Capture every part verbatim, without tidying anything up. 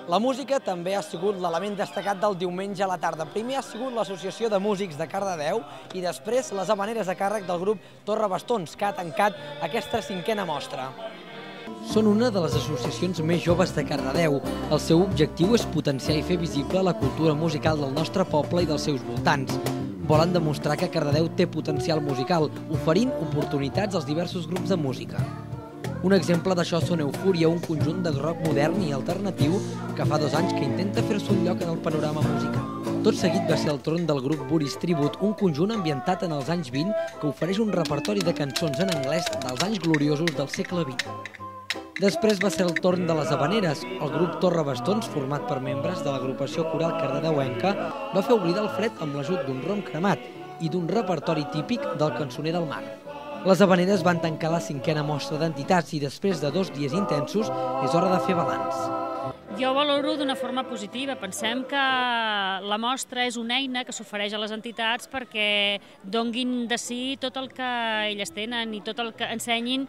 La música també ha sigut l'element destacat del diumenge a la tarda. Primer ha sigut l'Associació de Músics de Cardedeu i després les havaneres a càrrec del grup Torre Bastons, que ha tancat aquesta cinquena mostra. Són una de les associacions més joves de Cardedeu. El seu objectiu és potenciar i fer visible la cultura musical del nostre poble i dels seus voltants. Volen demostrar que Cardedeu té potencial musical, oferint oportunitats als diversos grups de música. Un exemple d'això són Eufúria, un conjunt de rock modern i alternatiu que fa dos anys que intenta fer-se un lloc en el panorama musical. Tot seguit va ser el torn del grup Buris Tribute, un conjunt ambientat en els anys vint que ofereix un repertori de cançons en anglès dels anys gloriosos del segle vint. Després va ser el torn de les havaneres. El grup Torre Bastons, format per membres de l'agrupació coral cardedeuenca, va fer oblidar el fred amb l'ajut d'un rom cremat i d'un repertori típic del cançoner del mar. Les havaneres van tancar la cinquena mostra d'entitats i després de dos dies intensos és hora de fer balanç. Jo ho valoro d'una forma positiva. Pensem que la mostra és una eina que s'ofereix a les entitats perquè donguin de si tot el que elles tenen i tot el que ensenyin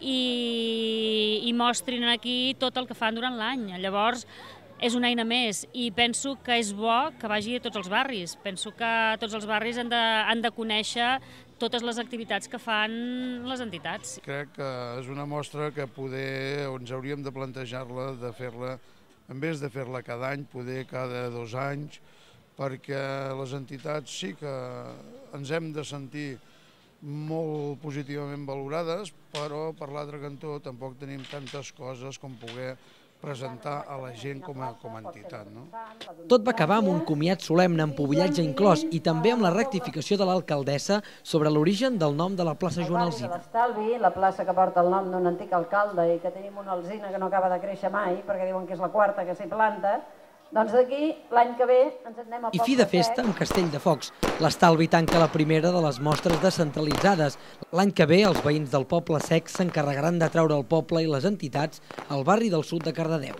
i, i mostrin aquí tot el que fan durant l'any. Llavors, és una eina més i penso que és bo que vagi a tots els barris. Penso que tots els barris han de, han de conèixer totes les activitats que fan les entitats. Crec que és una mostra que poder, ens hauríem de plantejar-la, de fer-la, en vez de fer-la cada any, poder cada dos anys, perquè les entitats sí que ens hem de sentir molt positivament valorades, però per l'altre cantó tampoc tenim tantes coses com poder presentar a la gent com a, com a entitat. No? Tot va acabar amb un comiat solemne amb pobillatge inclòs i també amb la rectificació de l'alcaldessa sobre l'origen del nom de la plaça Joan Alsina. L'estalvi, la plaça que porta el nom d'un antic alcalde i que tenim una alzina que no acaba de créixer mai, perquè diuen que és la quarta que s'hi planta, doncs d'aquí, l'any que ve, ens anem a poc de sec. I fi de festa amb Castell de Focs. L'estalvi tanca la primera de les mostres descentralitzades. L'any que ve, els veïns del Poble Sec s'encarregaran de treure el poble i les entitats al barri del sud de Cardedeu.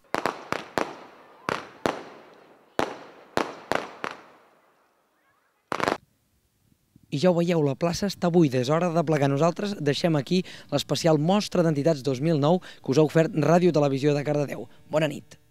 I ja ho veieu, la plaça està buida, és hora de plegar. Nosaltres deixem aquí l'especial Mostra d'Entitats dos mil nou que us ha ofert Ràdio Televisió de Cardedeu. Bona nit.